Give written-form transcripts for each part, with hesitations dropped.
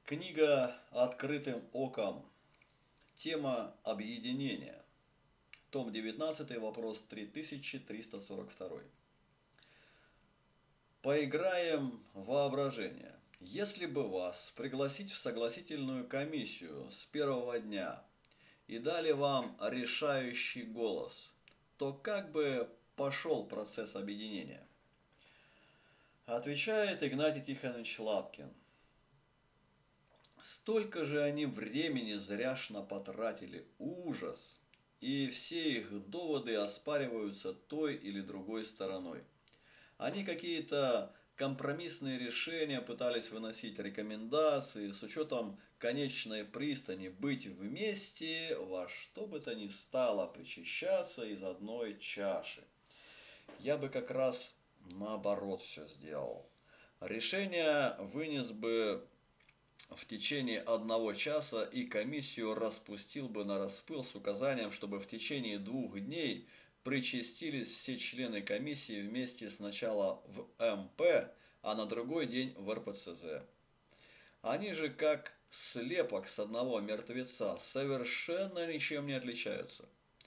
Книга «Открытым оком». Тема объединения. Том 19, вопрос 3342. Поиграем в воображение. Если бы вас пригласить в согласительную комиссию с первого дня и дали вам решающий голос, то как бы пошел процесс объединения? Отвечает Игнатий Тихонович Лапкин. Столько же они времени зряшно потратили, ужас, и все их доводы оспариваются той или другой стороной. Они какие-то компромиссные решения пытались выносить, рекомендации с учетом конечной пристани быть вместе во что бы то ни стало причащаться из одной чаши. Я бы как раз наоборот все сделал. Решение вынес бы в течение 1 часа и комиссию распустил бы на распыл с указанием, чтобы в течение 2 дней причастились все члены комиссии вместе сначала в МП, а на другой день в РПЦЗ. Они же как слепок с одного мертвеца совершенно ничем не отличаются.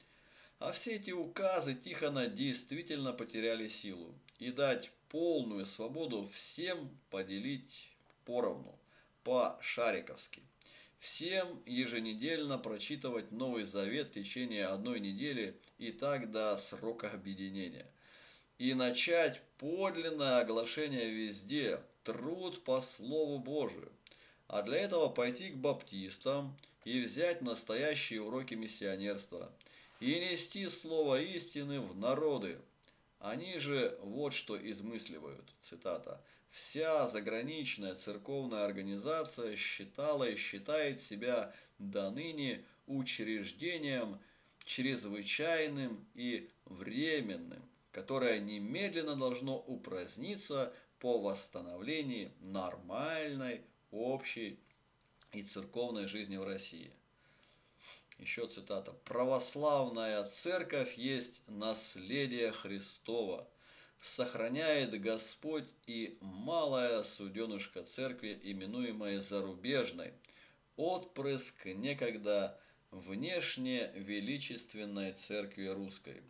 А все эти указы Тихона действительно потеряли силу, и дать полную свободу всем поделить поровну, по-шариковски. Всем еженедельно прочитывать Новый Завет в течение 1 недели и так до срока объединения. И начать подлинное оглашение везде, труд по Слову Божию. А для этого пойти к баптистам и взять настоящие уроки миссионерства. И нести слово истины в народы. Они же вот что измысливают, цитата, «Вся заграничная церковная организация считала и считает себя доныне учреждением чрезвычайным и временным, которое немедленно должно упраздниться по восстановлении нормальной, общей и церковной жизни в России». Еще цитата. «Православная церковь есть наследие Христово. Сохраняет Господь и малая суденышко церкви, именуемая зарубежной, отпрыск некогда внешне величественной церкви русской.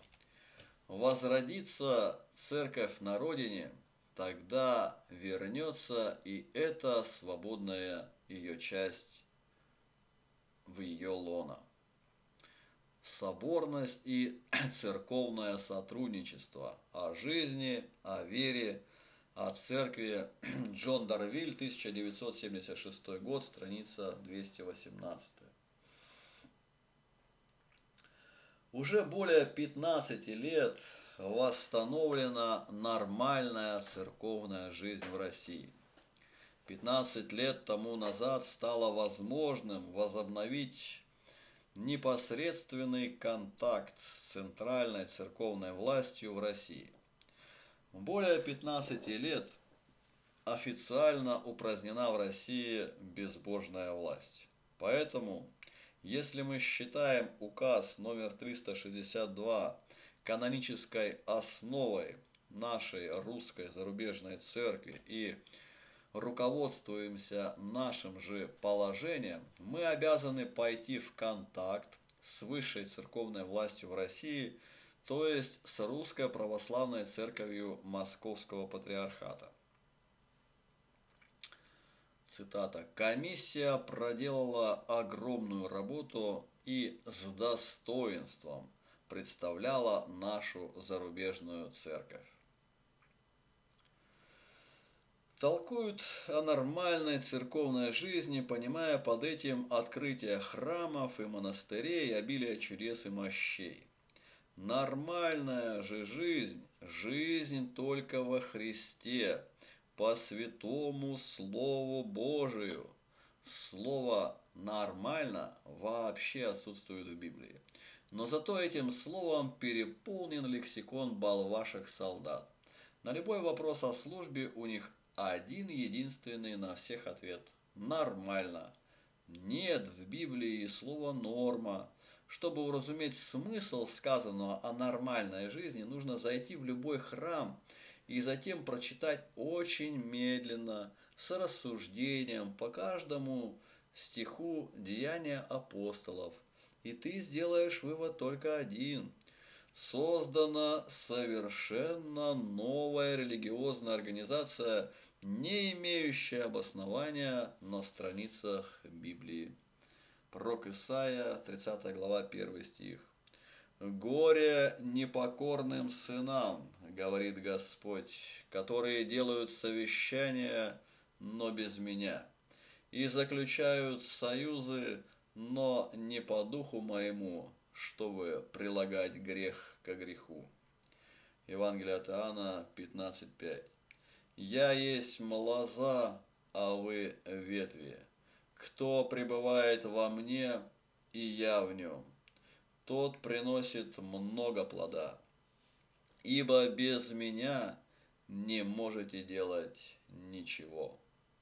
Возродится церковь на родине, тогда вернется и эта свободная ее часть в ее лоно». Соборность и церковное сотрудничество. О жизни, о вере, о церкви. Джон Дарвиль, 1976 год, страница 218. Уже более 15 лет восстановлена нормальная церковная жизнь в России. 15 лет тому назад стало возможным возобновить непосредственный контакт с центральной церковной властью в России. Более 15 лет официально упразднена в России безбожная власть. Поэтому, если мы считаем указ номер 362 канонической основой нашей русской зарубежной церкви и руководствуемся нашим же положением, мы обязаны пойти в контакт с высшей церковной властью в России, то есть с Русской Православной Церковью Московского Патриархата. Цитата. «Комиссия проделала огромную работу и с достоинством представляла нашу зарубежную церковь». Толкуют о нормальной церковной жизни, понимая под этим открытие храмов и монастырей, обилие чудес и мощей. Нормальная же жизнь, жизнь только во Христе, по святому Слову Божию. Слово «нормально» вообще отсутствует в Библии. Но зато этим словом переполнен лексикон болвашек солдат. На любой вопрос о службе у них один единственный на всех ответ. Нормально. Нет в Библии слова «норма». Чтобы уразуметь смысл сказанного о нормальной жизни, нужно зайти в любой храм и затем прочитать очень медленно, с рассуждением по каждому стиху Деяния апостолов. И ты сделаешь вывод только один. Создана совершенно новая религиозная организация, не имеющая обоснования на страницах Библии. Пророк Исаия, 30 глава, 1 стих. «Горе непокорным сынам, говорит Господь, которые делают совещания, но без меня, и заключают союзы, но не по духу моему, чтобы прилагать грех ко греху». Евангелие от Иоанна 15:5. «Я есть лоза, а вы ветви. Кто пребывает во мне, и я в нем, тот приносит много плода. Ибо без меня не можете делать ничего».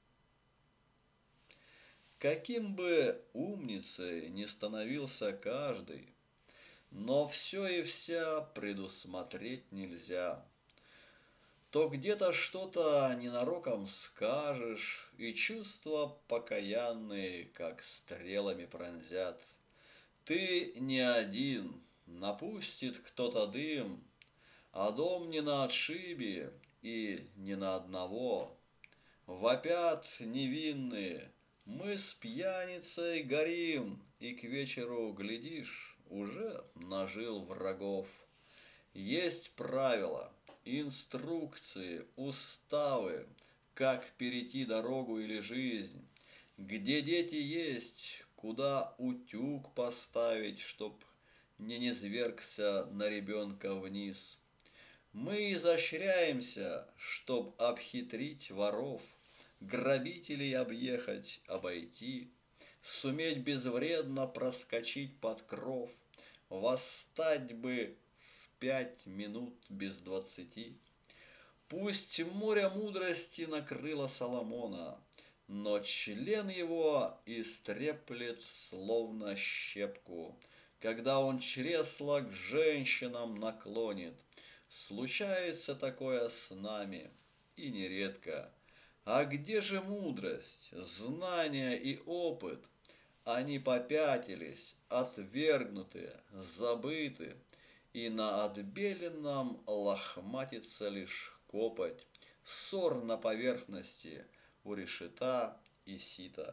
Каким бы умницей ни становился каждый, но все и вся предусмотреть нельзя. То где-то что-то ненароком скажешь, и чувства покаянные, как стрелами пронзят. Ты не один, напустит кто-то дым, а дом не на отшибе и не на одного. Вопят невинные: мы с пьяницей горим, и к вечеру, глядишь, уже нажил врагов. Есть правила, инструкции, уставы, как перейти дорогу или жизнь, где дети есть, куда утюг поставить, чтоб не низвергся на ребенка вниз. Мы изощряемся, чтоб обхитрить воров, грабителей объехать, обойти, суметь безвредно проскочить под кров, восстать бы в 5 минут без 20. Пусть море мудрости накрыло Соломона, но член его истреплет словно щепку, когда он чресло к женщинам наклонит. Случается такое с нами, и нередко. А где же мудрость, знание и опыт? Они попятились, отвергнуты, забыты, и на отбеленном лохматится лишь копоть, ссор на поверхности у решета и сита.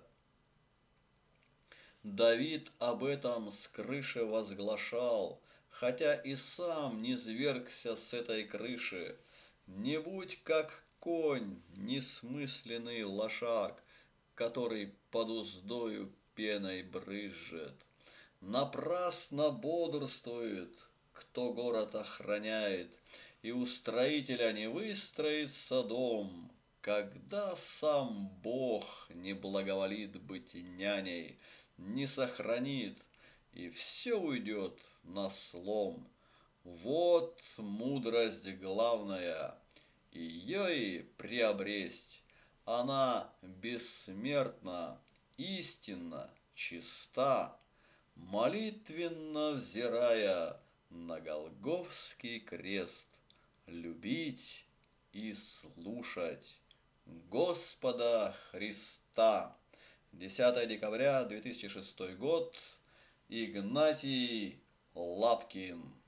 Давид об этом с крыши возглашал, хотя и сам низвергся с этой крыши. Не будь как конь, несмысленный лошак, который под уздою пеной брызжет. Напрасно бодрствует, кто город охраняет, и у строителя не выстроится дом, когда сам Бог не благоволит быть няней, не сохранит, и все уйдет на слом. Вот мудрость главная, ее и приобресть. Она бессмертна, истинна, чиста, молитвенно взирая на Голгофский крест, любить и слушать Господа Христа. 10 декабря 2006 год. Игнатий Лапкин.